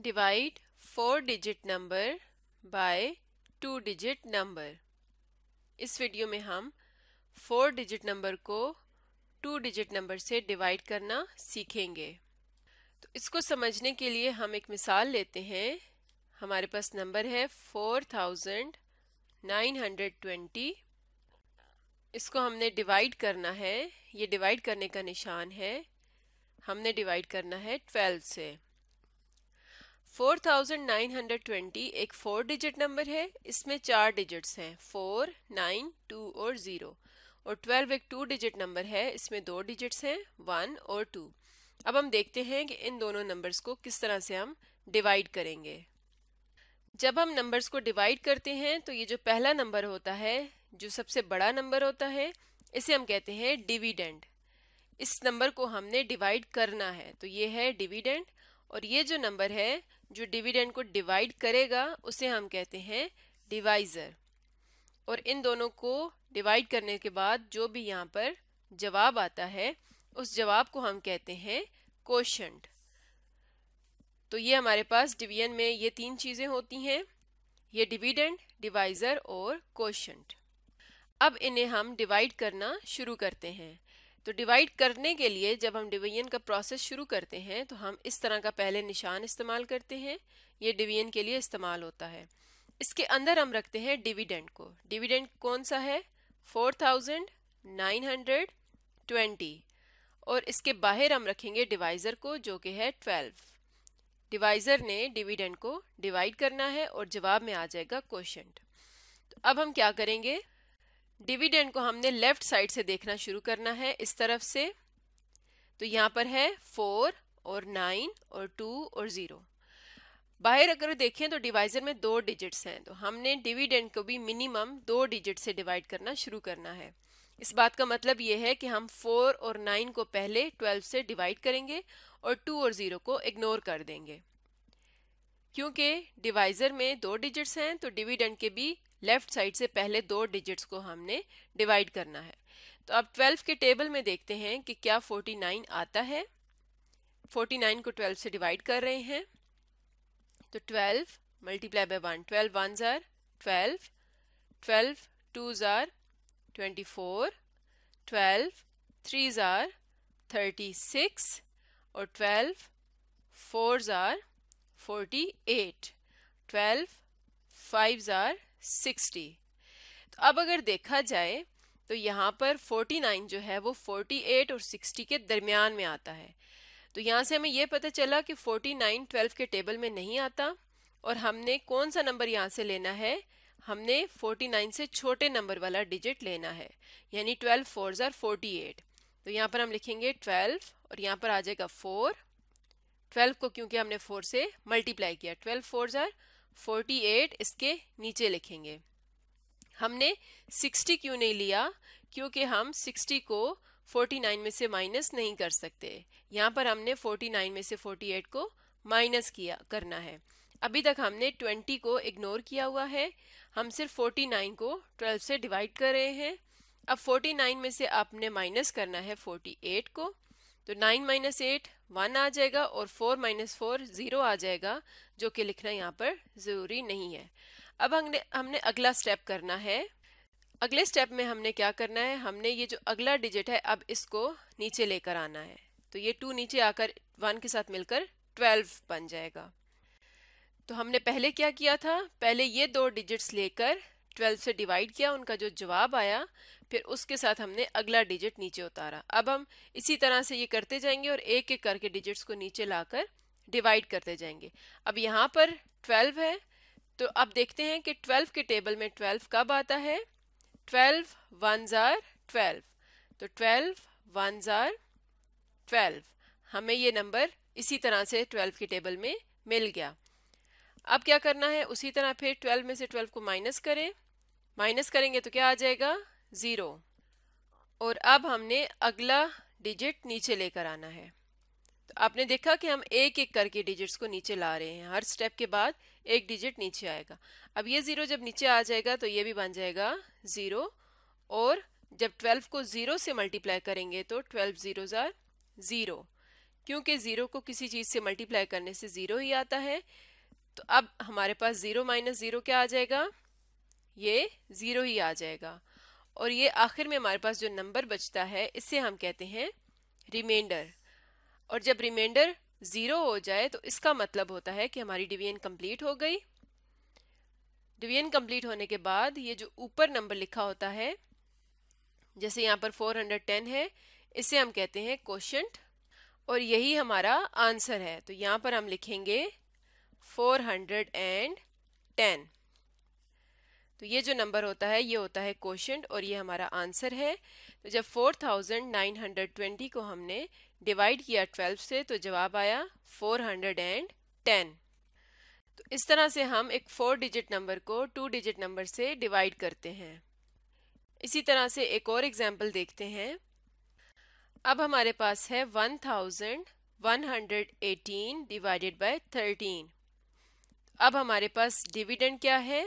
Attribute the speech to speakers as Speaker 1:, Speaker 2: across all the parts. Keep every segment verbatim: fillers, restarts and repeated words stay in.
Speaker 1: Divide four digit number by two digit number। इस video में हम फोर डिजिट नंबर को टू डिजिट नंबर से डिवाइड करना सीखेंगे। तो इसको समझने के लिए हम एक मिसाल लेते हैं। हमारे पास नंबर है four thousand nine hundred twenty. इसको हमने डिवाइड करना है। ये डिवाइड करने का निशान है। हमने डिवाइड करना है ट्वेल्व से। Four thousand nine hundred twenty एक फोर डिजिट नंबर है। इसमें चार डिजिट्स हैं, फोर, नाइन, टू और ज़ीरो। और ट्वेल्व एक टू डिजिट नंबर है। इसमें दो डिजिट्स हैं, वन और टू। अब हम देखते हैं कि इन दोनों नंबर्स को किस तरह से हम डिवाइड करेंगे। जब हम नंबर्स को डिवाइड करते हैं तो ये जो पहला नंबर होता है, जो सबसे बड़ा नंबर होता है, इसे हम कहते हैं डिविडेंड। इस नंबर को हमने डिवाइड करना है, तो ये है डिविडेंड। और ये जो नंबर है जो डिविडेंड को डिवाइड करेगा उसे हम कहते हैं डिवाइजर। और इन दोनों को डिवाइड करने के बाद जो भी यहाँ पर जवाब आता है उस जवाब को हम कहते हैं कोशेंट। तो ये हमारे पास डिवीजन में ये तीन चीजें होती हैं, ये डिविडेंड, डिवाइजर और कोशेंट। अब इन्हें हम डिवाइड करना शुरू करते हैं। तो डिवाइड करने के लिए जब हम डिवीजन का प्रोसेस शुरू करते हैं तो हम इस तरह का पहले निशान इस्तेमाल करते हैं। ये डिवीजन के लिए इस्तेमाल होता है। इसके अंदर हम रखते हैं डिविडेंड को। डिविडेंड कौन सा है? Four thousand nine hundred twenty. और इसके बाहर हम रखेंगे डिवाइजर को, जो कि है ट्वेल्व। डिवाइजर ने डिविडेंड को डिवाइड करना है और जवाब में आ जाएगा कोशेंट। तो अब हम क्या करेंगे, डिविडेंड को हमने लेफ्ट साइड से देखना शुरू करना है, इस तरफ से। तो यहाँ पर है फोर और नाइन और टू और ज़ीरो। बाहर अगर देखें तो डिवाइजर में दो डिजिट्स हैं, तो हमने डिविडेंड को भी मिनिमम दो डिजिट से डिवाइड करना शुरू करना है। इस बात का मतलब ये है कि हम फोर और नाइन को पहले ट्वेल्व से डिवाइड करेंगे और टू और ज़ीरो को इग्नोर कर देंगे। क्योंकि डिवाइजर में दो डिजिट्स हैं तो डिविडेंड के भी लेफ्ट साइड से पहले दो डिजिट्स को हमने डिवाइड करना है। तो अब ट्वेल्व के टेबल में देखते हैं कि क्या फोर्टी नाइन आता है। फोर्टी नाइन को ट्वेल्व से डिवाइड कर रहे हैं, तो twelve multiply by one, twelve one जार ट्वेल्व, ट्वेल्व टू जार ट्वेंटी फोर, ट्वेल्व थ्री जार थर्टी सिक्स और ट्वेल्व फोर जार फोर्टी एट, ट्वेल्व फाइव जार सिक्सटी। तो अब अगर देखा जाए तो यहाँ पर फोर्टी नाइन जो है वो फोर्टी एट और सिक्सटी के दरमियान में आता है। तो यहाँ से हमें ये पता चला कि फोर्टी नाइन ट्वेल्व के टेबल में नहीं आता। और हमने कौन सा नंबर यहाँ से लेना है, हमने फोर्टी नाइन से छोटे नंबर वाला डिजिट लेना है, यानी ट्वेल्व फोर जार फोर्टी एट। तो यहाँ पर हम लिखेंगे ट्वेल्व और यहाँ पर आ जाएगा फोर। ट्वेल्व को क्योंकि हमने फोर से मल्टीप्लाई किया, ट्वेल्व फोर जार फोर्टी एट इसके नीचे लिखेंगे। हमने सिक्सटी क्यों नहीं लिया, क्योंकि हम सिक्सटी को फोर्टी नाइन में से माइनस नहीं कर सकते। यहाँ पर हमने फोर्टी नाइन में से फोर्टी एट को माइनस किया करना है। अभी तक हमने ट्वेंटी को इग्नोर किया हुआ है, हम सिर्फ फोर्टी नाइन को ट्वेल्व से डिवाइड कर रहे हैं। अब फोर्टी नाइन में से आपने माइनस करना है फोर्टी एट को, तो नाइन माइनस एट वन आ जाएगा और फोर माइनस फोर ज़ीरो आ जाएगा, जो कि लिखना यहाँ पर ज़रूरी नहीं है। अब हमने हमने अगला स्टेप करना है। अगले स्टेप में हमने क्या करना है, हमने ये जो अगला डिजिट है अब इसको नीचे लेकर आना है। तो ये टू नीचे आकर वन के साथ मिलकर ट्वेल्व बन जाएगा। तो हमने पहले क्या किया था, पहले ये दो डिजिट्स लेकर ट्वेल्व से डिवाइड किया, उनका जो जवाब आया, फिर उसके साथ हमने अगला डिजिट नीचे उतारा। अब हम इसी तरह से ये करते जाएंगे और एक एक करके डिजिट्स को नीचे लाकर डिवाइड करते जाएंगे। अब यहाँ पर ट्वेल्व है, तो अब देखते हैं कि ट्वेल्व के टेबल में ट्वेल्व कब आता है। ट्वेल्व वन जार ट्वेल्व, तो ट्वेल्व वन जार ट्वेल्व। हमें ये नंबर इसी तरह से ट्वेल्व के टेबल में मिल गया। अब क्या करना है, उसी तरह फिर ट्वेल्व में से ट्वेल्व को माइनस करें। माइनस करेंगे तो क्या आ जाएगा, ज़ीरो। और अब हमने अगला डिजिट नीचे लेकर आना है। तो आपने देखा कि हम एक एक करके डिजिट्स को नीचे ला रहे हैं, हर स्टेप के बाद एक डिजिट नीचे आएगा। अब ये ज़ीरो जब नीचे आ जाएगा तो ये भी बन जाएगा ज़ीरो। और जब ट्वेल्व को ज़ीरो से मल्टीप्लाई करेंगे तो ट्वेल्व ज़ीरो ज़ार ज़ीरो, क्योंकि ज़ीरो को किसी चीज़ से मल्टीप्लाई करने से ज़ीरो ही आता है, तो अब हमारे पास ज़ीरो माइनस ज़ीरो क्या आ जाएगा, ये ज़ीरो ही आ जाएगा। और ये आखिर में हमारे पास जो नंबर बचता है इसे हम कहते हैं रिमाइंडर। और जब रिमाइंडर ज़ीरो हो जाए तो इसका मतलब होता है कि हमारी डिवीजन कंप्लीट हो गई। डिवीजन कंप्लीट होने के बाद ये जो ऊपर नंबर लिखा होता है, जैसे यहाँ पर फोर हंड्रेड टेन है, इसे हम कहते हैं कोशेंट और यही हमारा आंसर है। तो यहाँ पर हम लिखेंगे फोर हंड्रेड टेन। तो ये जो नंबर होता है ये होता है कोशेंट और ये हमारा आंसर है। तो जब four thousand nine hundred twenty को हमने डिवाइड किया ट्वेल्व से तो जवाब आया फोर हंड्रेड टेन। तो इस तरह से हम एक फोर डिजिट नंबर को टू डिजिट नंबर से डिवाइड करते हैं। इसी तरह से एक और एग्जाम्पल देखते हैं। अब हमारे पास है one thousand one hundred eighteen divided by thirteen. अब हमारे पास डिविडेंड क्या है,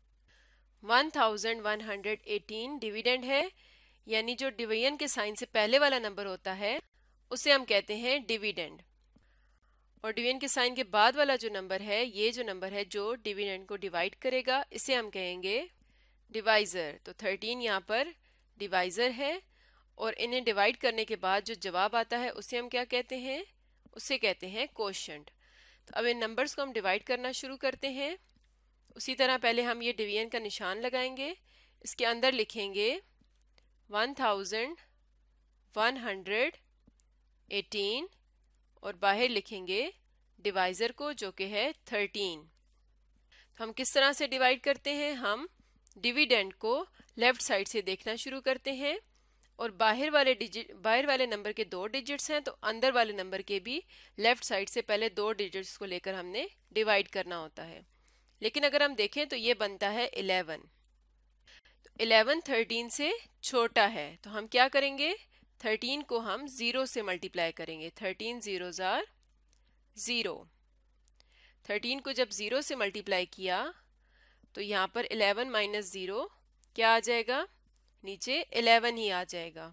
Speaker 1: one thousand one hundred eighteen dividend है, यानी जो डिवीजन के साइन से पहले वाला नंबर होता है उसे हम कहते हैं डिविडेंड। और डिवीजन के साइन के बाद वाला जो नंबर है, ये जो नंबर है जो डिविडेंड को डिवाइड करेगा, इसे हम कहेंगे डिवाइजर। तो थर्टीन यहाँ पर डिवाइजर है और इन्हें डिवाइड करने के बाद जो जवाब आता है उसे हम क्या कहते हैं, उसे कहते हैं कोशेंट। तो अब इन नंबर्स को हम डिवाइड करना शुरू करते हैं। उसी तरह पहले हम ये डिवीजन का निशान लगाएंगे, इसके अंदर लिखेंगे one thousand one hundred eighteen और बाहर लिखेंगे डिवाइजर को जो कि है थर्टीन। तो हम किस तरह से डिवाइड करते हैं, हम डिविडेंड को लेफ्ट साइड से देखना शुरू करते हैं और बाहर वाले डिजिट बाहर वाले नंबर के दो डिजिट्स हैं तो अंदर वाले नंबर के भी लेफ्ट साइड से पहले दो डिजिट्स को लेकर हमने डिवाइड करना होता है। लेकिन अगर हम देखें तो ये बनता है इलेवन। तो इलेवन थर्टीन से छोटा है, तो हम क्या करेंगे, थर्टीन को हम ज़ीरो से मल्टीप्लाई करेंगे। थर्टीन ज़ीरो ज़ार ज़ीरो। थर्टीन को जब ज़ीरो से मल्टीप्लाई किया तो यहाँ पर इलेवन माइनस ज़ीरो क्या आ जाएगा, नीचे इलेवन ही आ जाएगा।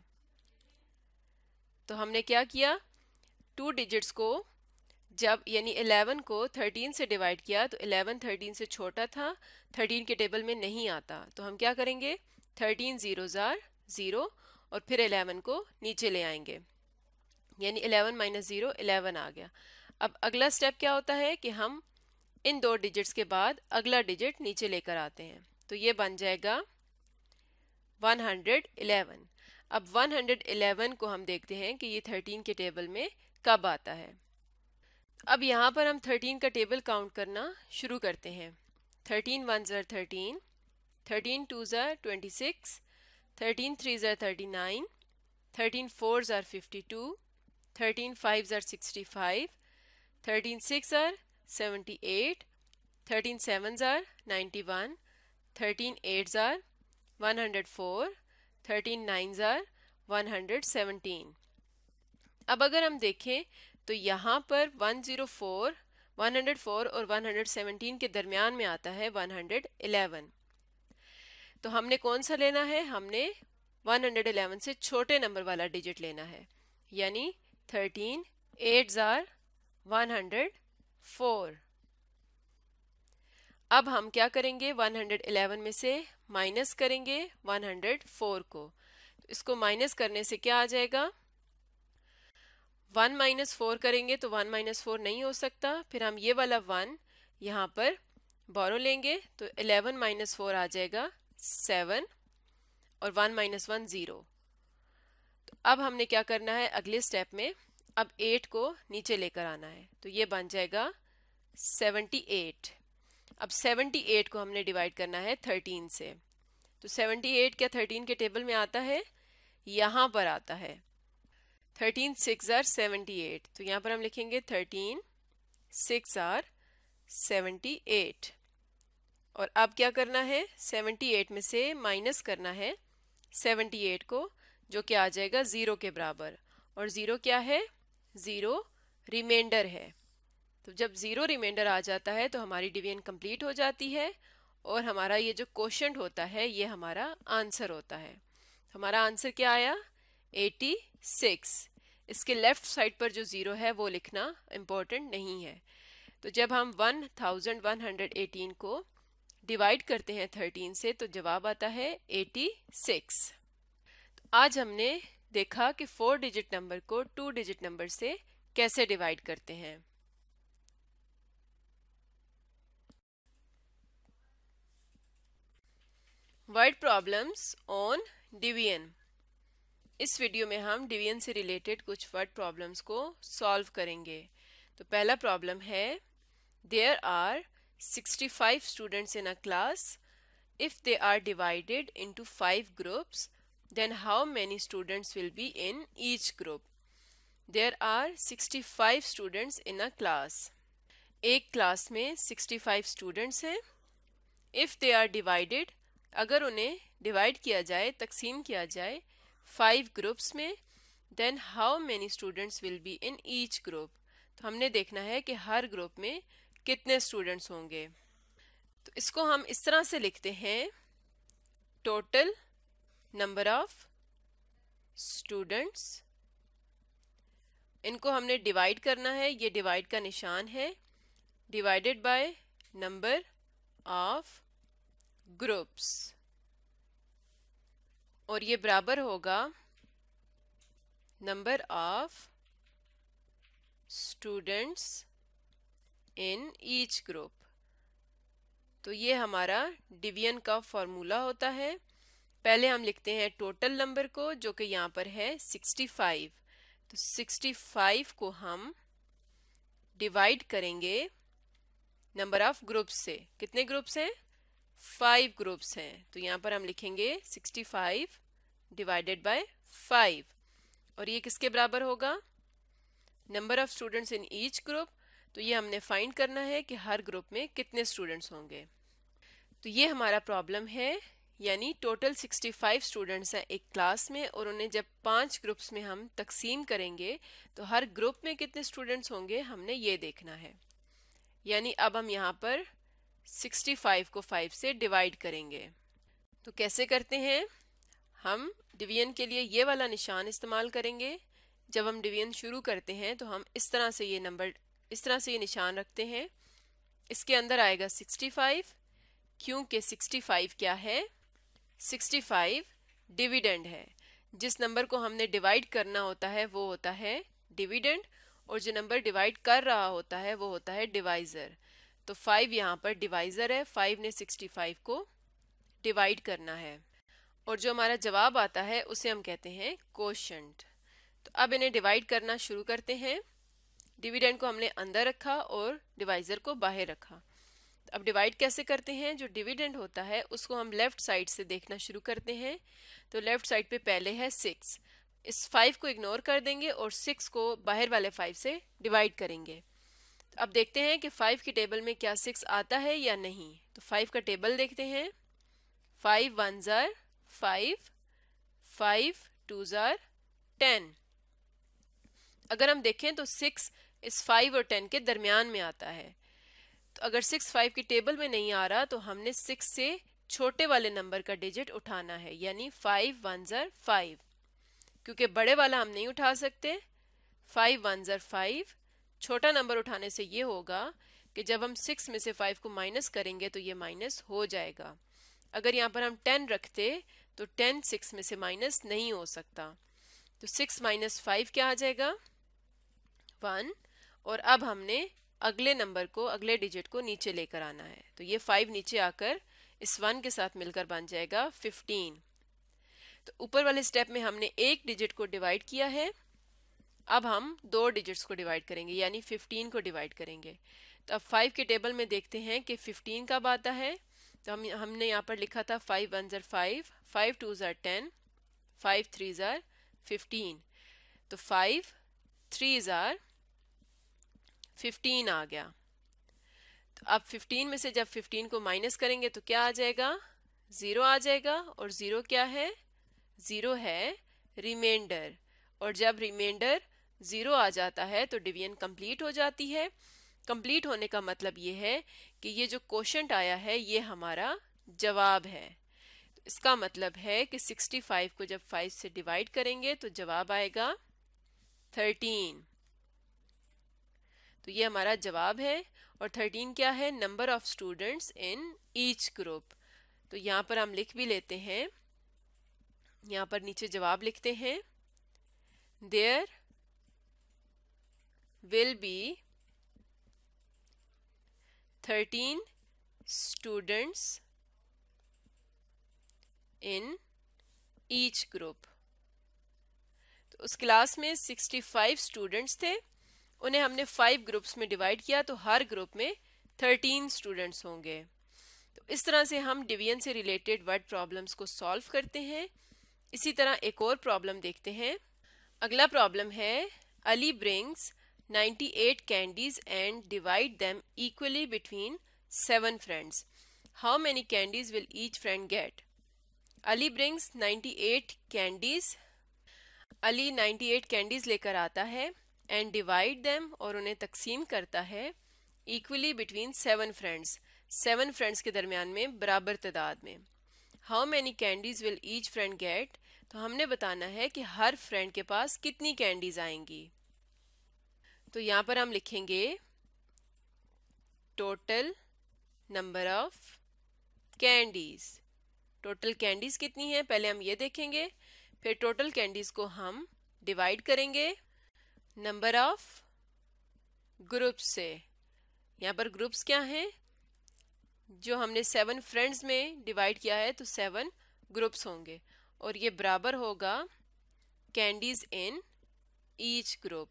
Speaker 1: तो हमने क्या किया, टू डिजिट्स को जब यानी इलेवन को थर्टीन से डिवाइड किया तो इलेवन थर्टीन से छोटा था, थर्टीन के टेबल में नहीं आता, तो हम क्या करेंगे, थर्टीन ज़ीरो ज़ार ज़ीरो और फिर इलेवन को नीचे ले आएंगे, यानी इलेवन माइनस ज़ीरो इलेवन आ गया। अब अगला स्टेप क्या होता है कि हम इन दो डिजिट्स के बाद अगला डिजिट नीचे लेकर आते हैं, तो ये बन जाएगा वन हंड्रेड इलेवन। अब वन हंड्रेड इलेवन को हम देखते हैं कि ये थर्टीन के टेबल में कब आता है। अब यहाँ पर हम थर्टीन का टेबल काउंट करना शुरू करते हैं। थर्टीन वन ज़ार थर्टीन, थर्टीन टू ज़ार ट्वेंटी सिक्स, थर्टीन थ्री ज़ार थर्टी नाइन, थर्टीन फोर ज़ार फिफ्टी टू, थर्टीन फाइव ज़ार सिक्सटी फाइव, थर्टीन सिक्स ज़ार सेवेंटी एट, थर्टीन सेवन ज़ार नाइन्टी वन, थर्टीन एट ज़ार one hundred four, thirteen nine ज़ार one hundred seventeen. अब अगर हम देखें तो यहाँ पर one zero four, one hundred four और वन हंड्रेड सेवनटीन के दरमियान में आता है वन हंड्रेड इलेवन। तो हमने कौन सा लेना है, हमने वन हंड्रेड इलेवन से छोटे नंबर वाला डिजिट लेना है, यानी थर्टीन एट ज़ार वन हंड्रेड फोर। अब हम क्या करेंगे, वन हंड्रेड इलेवन में से माइनस करेंगे वन हंड्रेड फोर को, तो इसको माइनस करने से क्या आ जाएगा, वन माइनस फोर करेंगे तो वन माइनस फोर नहीं हो सकता, फिर हम ये वाला वन यहाँ पर बोरो लेंगे तो इलेवन माइनस फोर आ जाएगा सेवन और वन माइनस वन ज़ीरो। तो अब हमने क्या करना है अगले स्टेप में, अब एट को नीचे लेकर आना है, तो ये बन जाएगा सेवेंटी एट। अब सेवेंटी एट को हमने डिवाइड करना है थर्टीन से, तो सेवेंटी एट क्या थर्टीन के टेबल में आता है, यहाँ पर आता है, thirteen six are seventy eight, तो यहाँ पर हम लिखेंगे thirteen six are seventy eight. और अब क्या करना है, सेवेंटी एट में से माइनस करना है सेवेंटी एट को, जो कि आ जाएगा ज़ीरो के बराबर, और ज़ीरो क्या है, ज़ीरो रिमाइंडर है। तो जब ज़ीरो रिमाइंडर आ जाता है तो हमारी डिवीजन कंप्लीट हो जाती है और हमारा ये जो कोशेंट होता है ये हमारा आंसर होता है। हमारा आंसर क्या आया, एटी सिक्स। इसके लेफ्ट साइड पर जो ज़ीरो है वो लिखना इम्पोर्टेंट नहीं है। तो जब हम one thousand one hundred eighteen को डिवाइड करते हैं थर्टीन से तो जवाब आता है एटी सिक्स। तो आज हमने देखा कि फोर डिजिट नंबर को टू डिजिट नंबर से कैसे डिवाइड करते हैं। Word problems on division. इस वीडियो में हम डिवीजन से रिलेटेड कुछ वर्ड प्रॉब्लम्स को सॉल्व करेंगे। तो पहला प्रॉब्लम है, there are sixty five students in a class. If they are divided into five groups then how many students will be in each group? There are sixty five students in a class. एक class में sixty five students हैं। If they are divided, अगर उन्हें divide किया जाए, तकसीम किया जाए फाइव ग्रुप्स में, then how many students will be in each group? तो हमने देखना है कि हर ग्रुप में कितने स्टूडेंट्स होंगे। तो इसको हम इस तरह से लिखते हैं, टोटल नंबर ऑफ स्टूडेंट्स। इनको हमने डिवाइड करना है, ये डिवाइड का निशान है, divided by number of groups, और ये बराबर होगा number of students in each group. तो ये हमारा डिवीजन का फॉर्मूला होता है। पहले हम लिखते हैं टोटल नंबर को, जो कि यहाँ पर है सिक्सटी फाइव। तो सिक्सटी फाइव को हम डिवाइड करेंगे नंबर ऑफ ग्रुप्स से। कितने ग्रुप्स हैं? फाइव ग्रुप्स हैं। तो यहाँ पर हम लिखेंगे sixty five divided by five, और ये किसके बराबर होगा? Number of students in each group. तो ये हमने फाइंड करना है कि हर ग्रुप में कितने स्टूडेंट्स होंगे। तो ये हमारा प्रॉब्लम है, यानी टोटल सिक्सटी फाइव स्टूडेंट्स हैं एक क्लास में, और उन्हें जब पांच ग्रुप्स में हम तकसीम करेंगे तो हर ग्रुप में कितने स्टूडेंट्स होंगे हमने ये देखना है। यानी अब हम यहाँ पर सिक्सटी फाइव को फाइव से डिवाइड करेंगे। तो कैसे करते हैं? हम डिवीजन के लिए ये वाला निशान इस्तेमाल करेंगे। जब हम डिवीजन शुरू करते हैं तो हम इस तरह से ये नंबर, इस तरह से ये निशान रखते हैं। इसके अंदर आएगा सिक्सटी फाइव, क्योंकि सिक्सटी फाइव क्या है? सिक्सटी फाइव डिविडेंड है। जिस नंबर को हमने डिवाइड करना होता है वो होता है डिविडेंड, और जो नंबर डिवाइड कर रहा होता है वो होता है डिवाइजर। तो फाइव यहाँ पर डिवाइजर है, फाइव ने सिक्सटी फाइव को डिवाइड करना है, और जो हमारा जवाब आता है उसे हम कहते हैं कोशेंट। तो अब इन्हें डिवाइड करना शुरू करते हैं। डिविडेंड को हमने अंदर रखा और डिवाइजर को बाहर रखा। अब डिवाइड कैसे करते हैं? जो डिविडेंड होता है उसको हम लेफ्ट साइड से देखना शुरू करते हैं। तो लेफ्ट साइड पे पहले है सिक्स, इस फाइव को इग्नोर कर देंगे और सिक्स को बाहर वाले फाइव से डिवाइड करेंगे। तो अब देखते हैं कि फाइव की टेबल में क्या सिक्स आता है या नहीं। तो फाइव का टेबल देखते हैं। फाइव वन जार फाइव, फाइव टू जार टेन। अगर हम देखें तो सिक्स इस फाइव और टेन के दरमियान में आता है। तो अगर सिक्स फाइव की टेबल में नहीं आ रहा तो हमने सिक्स से छोटे वाले नंबर का डिजिट उठाना है, यानी फाइव वन जार फाइव, क्योंकि बड़े वाला हम नहीं उठा सकते। फाइव वन जार फाइव, छोटा नंबर उठाने से ये होगा कि जब हम सिक्स में से फाइव को माइनस करेंगे तो ये माइनस हो जाएगा। अगर यहाँ पर हम टेन रखते तो टेन सिक्स में से माइनस नहीं हो सकता। तो सिक्स माइनस फाइव क्या आ जाएगा? वन। और अब हमने अगले नंबर को, अगले डिजिट को नीचे लेकर आना है। तो ये फाइव नीचे आकर इस वन के साथ मिलकर बन जाएगा फिफ्टीन। तो ऊपर वाले स्टेप में हमने एक डिजिट को डिवाइड किया है, अब हम दो डिजिट्स को डिवाइड करेंगे, यानी फिफ्टीन को डिवाइड करेंगे। तो अब फाइव के टेबल में देखते हैं कि फिफ्टीन कब आता है। तो हम हमने यहाँ पर लिखा था फाइव वन जार फाइव, फाइव टू जार टेन, फाइव थ्री जार फिफ्टीन। तो फाइव थ्री जार फिफ्टीन आ गया। तो अब फिफ्टीन में से जब फिफ्टीन को माइनस करेंगे तो क्या आ जाएगा? ज़ीरो आ जाएगा। और ज़ीरो क्या है? ज़ीरो है रिमाइंडर, और जब रिमाइंडर ज़ीरो आ जाता है तो डिवीजन कंप्लीट हो जाती है। कंप्लीट होने का मतलब ये है कि ये जो कोशेंट आया है ये हमारा जवाब है। तो इसका मतलब है कि सिक्सटी फाइव को जब फाइव से डिवाइड करेंगे तो जवाब आएगा थर्टीन। तो ये हमारा जवाब है। और थर्टीन क्या है? Number of students in each group. तो यहाँ पर हम लिख भी लेते हैं, यहाँ पर नीचे जवाब लिखते हैं, there will be thirteen students in each group. तो उस क्लास में सिक्सटी फाइव स्टूडेंट्स थे, उन्हें हमने फाइव ग्रुप्स में डिवाइड किया, तो हर ग्रुप में थर्टीन स्टूडेंट्स होंगे। तो इस तरह से हम डिवीजन से रिलेटेड वर्ड प्रॉब्लम्स को सॉल्व करते हैं। इसी तरह एक और प्रॉब्लम देखते हैं। अगला प्रॉब्लम है, Ali brings ninety eight candies and divide them equally between seven friends. How many candies will each friend get? Ali brings ninety eight candies, Ali ninety eight candies लेकर आता है, एंड डिवाइड देम, और उन्हें तकसीम करता है, equally between seven friends, seven friends के दरमियान में बराबर तादाद में। How many candies will each friend get? तो हमने बताना है कि हर फ्रेंड के पास कितनी कैंडीज आएंगी। तो यहाँ पर हम लिखेंगे total number of candies. Total candies कितनी है पहले हम ये देखेंगे, फिर टोटल कैंडीज को हम डिवाइड करेंगे नंबर ऑफ ग्रुप्स से। यहाँ पर ग्रुप्स क्या हैं? जो हमने सेवन फ्रेंड्स में डिवाइड किया है, तो सेवन ग्रुप्स होंगे, और ये बराबर होगा candies in each group,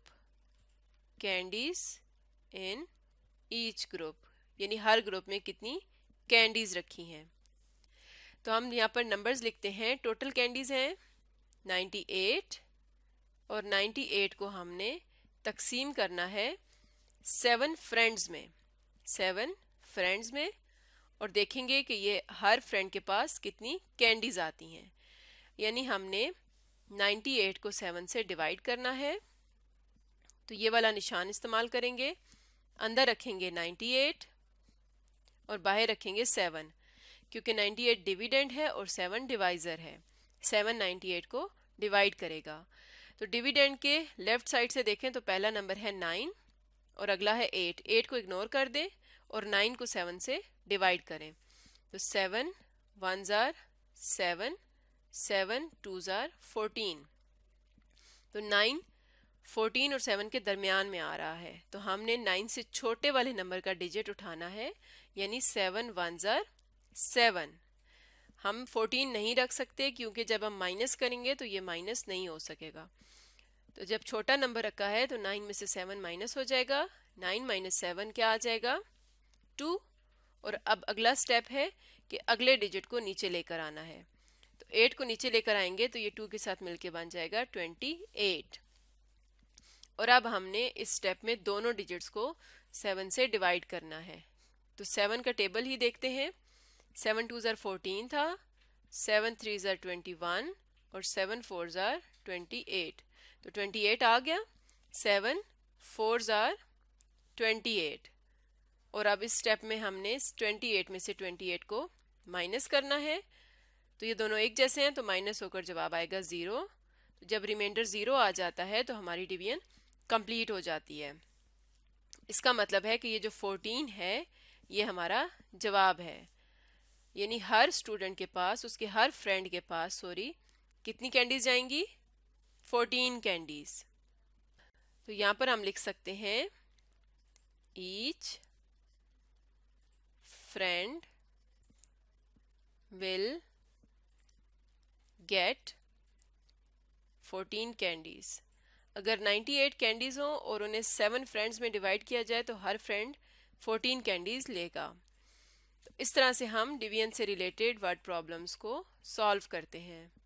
Speaker 1: candies in each group, यानी हर ग्रुप में कितनी कैंडीज रखी हैं। तो हम यहाँ पर नंबर्स लिखते हैं। टोटल कैंडीज हैं नाइंटी एट, और नाइंटी एट को हमने तकसीम करना है सेवन फ्रेंड्स में, सेवन फ्रेंड्स में, और देखेंगे कि ये हर फ्रेंड के पास कितनी कैंडीज आती हैं। यानी हमने नाइंटी एट को सेवन से डिवाइड करना है, तो ये वाला निशान इस्तेमाल करेंगे। अंदर रखेंगे नाइंटी एट और बाहर रखेंगे सेवन, क्योंकि नाइंटी एट डिविडेंड है और सेवन डिवाइजर है। सेवन नाइंटी एट को डिवाइड करेगा। तो डिविडेंड के लेफ्ट साइड से देखें तो पहला नंबर है नाइन और अगला है एट। एट को इग्नोर कर दें और नाइन को सेवन से डिवाइड करें। तो सेवन वन जार सेवन, सेवन टू जार फोर्टीन। तो नाइन फोर्टीन और सेवन के दरमियान में आ रहा है, तो हमने नाइन से छोटे वाले नंबर का डिजिट उठाना है, यानी सेवन वन जार सेवन। हम फोर्टीन नहीं रख सकते क्योंकि जब हम माइनस करेंगे तो ये माइनस नहीं हो सकेगा। तो जब छोटा नंबर रखा है तो नाइन में से सेवन माइनस हो जाएगा। नाइन माइनस सेवन क्या आ जाएगा? टू। और अब अगला स्टेप है कि अगले डिजिट को नीचे लेकर आना है। तो एट को नीचे लेकर आएंगे तो ये टू के साथ मिलके बन जाएगा ट्वेंटी एट। और अब हमने इस स्टेप में दोनों डिजिट्स को सेवन से डिवाइड करना है। तो सेवन का टेबल ही देखते हैं। सेवन टू जार फोर्टीन था, सेवन थ्री जार ट्वेंटी वन और सेवन फोर जार ट्वेंटी एट। तो ट्वेंटी एट आ गया। सेवन फोर जार ट्वेंटी एट। और अब इस स्टेप में हमने ट्वेंटी एट में से ट्वेंटी एट को माइनस करना है। तो ये दोनों एक जैसे हैं तो माइनस होकर जवाब आएगा ज़ीरो। तो जब रिमाइंडर ज़ीरो आ जाता है तो हमारी डिवीजन कंप्लीट हो जाती है। इसका मतलब है कि ये जो फोर्टीन है ये हमारा जवाब है। यानी हर स्टूडेंट के पास, उसके हर फ्रेंड के पास सॉरी कितनी कैंडीज जाएंगी? Fourteen candies. तो यहाँ पर हम लिख सकते हैं each friend will get fourteen candies. अगर नाइंटी एट कैंडीज हो और उन्हें सेवन फ्रेंड्स में डिवाइड किया जाए तो हर फ्रेंड फोर्टीन कैंडीज लेगा। तो इस तरह से हम डिवीजन से रिलेटेड वर्ड प्रॉब्लम्स को सॉल्व करते हैं।